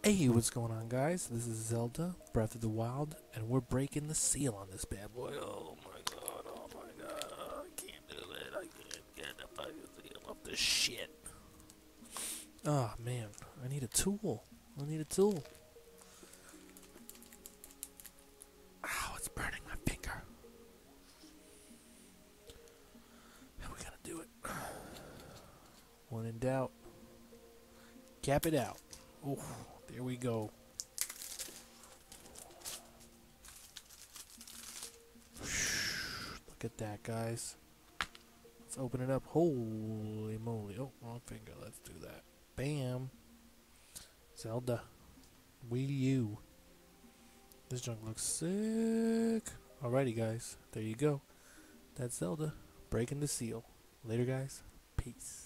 Hey, what's going on, guys? This is Zelda, Breath of the Wild, and we're breaking the seal on this bad boy. Oh my god, oh my god, I can't do it. I can't get the fucking seal off the shit. Oh man, I need a tool. I need a tool. Ow, it's burning my finger. How are we gonna do it? When in doubt, cap it out. Oh, there we go. Look at that, guys. Let's open it up. Holy moly. Oh, wrong finger. Let's do that. Bam. Zelda. Wii U. This junk looks sick. Alrighty, guys. There you go. That's Zelda breaking the seal. Later, guys. Peace.